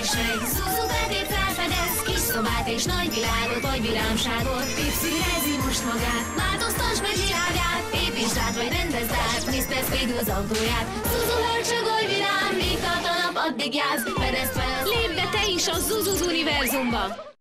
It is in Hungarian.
Nyugodj meg, Zuzu betét felfedez, kis szobát és nagy világot, vagy virámságot. Színezi most magát, változtasd meg világát, építsd át vagy rendezd át, Mr. Squiggle az autóját. Zuzu hörcsögolj vidám, míg tart a nap, addig játsz, fedezd fel. Lépj be te is a Zuzus univerzumba!